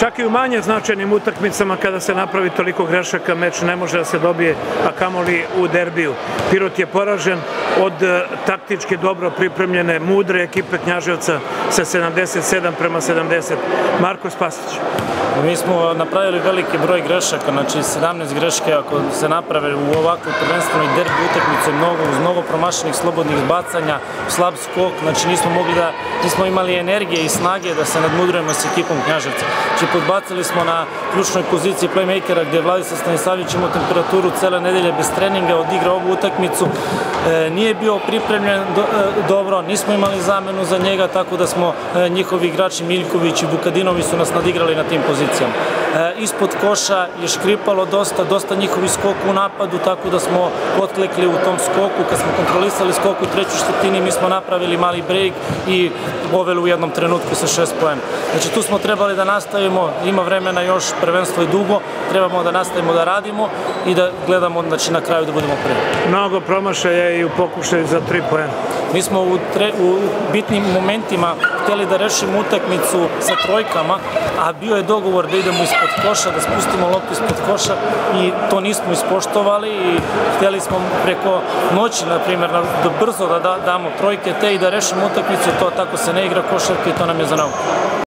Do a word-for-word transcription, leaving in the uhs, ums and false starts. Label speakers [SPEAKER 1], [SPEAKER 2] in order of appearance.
[SPEAKER 1] Čak i u manje značajnim utakmicama kada se napravi toliko grešaka, meč ne može da se dobije, a kamoli u derbiju. Pirot je poražen od taktički dobro pripremljene, mudre ekipe Knjaževca sa sedamdeset sedam prema sedamdeset. Marko Spasić.
[SPEAKER 2] Mi smo napravili veliki broj grešaka, znači sedamnaest greške ako se naprave u ovakvoj prvenstvenoj derbi utakmici, mnogo, uz mnogo promašenih slobodnih bacanja, slab skok, znači nismo mogli da, nismo imali energije i snage da se nadmudrujemo s ekipom Knjaževca. Znači podbacili smo na ključnoj poziciji playmakera gde je Vladislav Stanisavić imao temperaturu cele nedelje bez treninga, odigra ovu utakmicu, e, nije bio pripremljen do, e, dobro, nismo imali zamenu za njega, tako da smo e, njihovi igrači Miljković i Vukadinovi su nas nadigrali na tim pozicijama. E, ispod koša je škripalo dosta, dosta njihovi skoku u napadu, tako da smo potlekli u tom skoku. Kad smo kontrolisali skok u trećoj četvrtini, mi smo napravili mali break i poveli u jednom trenutku sa šest poena. Znači tu smo trebali da nastavimo, ima vremena još, prvenstvo je dugo, trebamo da nastavimo da radimo i da gledamo, znači na kraju da budemo prvi.
[SPEAKER 1] Mnogo promašaja i u pokušaju za tri poena.
[SPEAKER 2] Mi smo u, tre, u bitnim momentima htjeli da rešimo utakmicu sa trojkama, a bio je dogovor da idemo ispod koša, da spustimo loptu ispod koša i to nismo ispoštovali i htjeli smo preko noći, na primjer, da brzo da damo trojke te i da rešimo utakmicu, to tako se ne igra košarka i to nam je za nauku.